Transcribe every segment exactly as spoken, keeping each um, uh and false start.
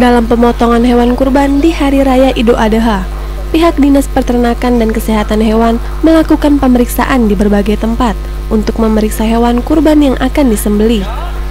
Dalam pemotongan hewan kurban di Hari Raya Idul Adha, pihak Dinas Peternakan dan Kesehatan Hewan melakukan pemeriksaan di berbagai tempat untuk memeriksa hewan kurban yang akan disembelih.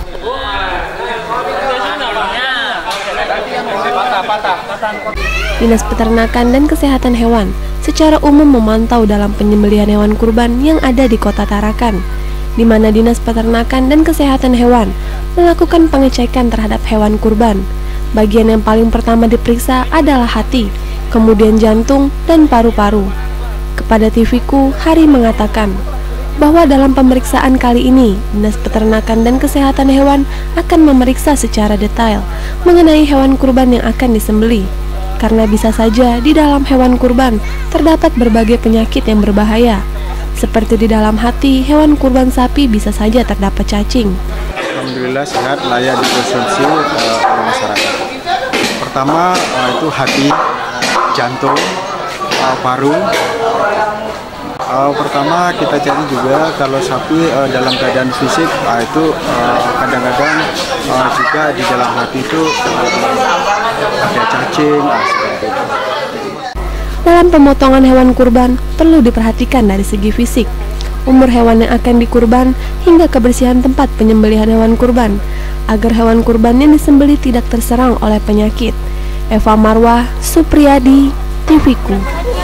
Dinas Peternakan dan Kesehatan Hewan secara umum memantau dalam penyembelihan hewan kurban yang ada di Kota Tarakan, di mana Dinas Peternakan dan Kesehatan Hewan melakukan pengecekan terhadap hewan kurban. Bagian yang paling pertama diperiksa adalah hati, kemudian jantung dan paru-paru. Kepada T V-ku, Hari mengatakan bahwa dalam pemeriksaan kali ini, Dinas Peternakan dan Kesehatan Hewan akan memeriksa secara detail mengenai hewan kurban yang akan disembelih. Karena bisa saja di dalam hewan kurban terdapat berbagai penyakit yang berbahaya. Seperti di dalam hati, hewan kurban sapi bisa saja terdapat cacing. Alhamdulillah sehat, layak dikonsumsi uh, oleh masyarakat. Pertama uh, itu hati, jantung, uh, paru. Uh, pertama kita cari juga kalau sapi uh, dalam keadaan fisik, uh, itu kadang-kadang uh, uh, juga di dalam hati itu uh, ada cacing. Uh, seperti itu. Dalam pemotongan hewan kurban perlu diperhatikan dari segi fisik, umur hewan yang akan dikurban, hingga kebersihan tempat penyembelihan hewan kurban, agar hewan kurban yang disembelih tidak terserang oleh penyakit. Eva Marwah, Supriyadi, T V-ku.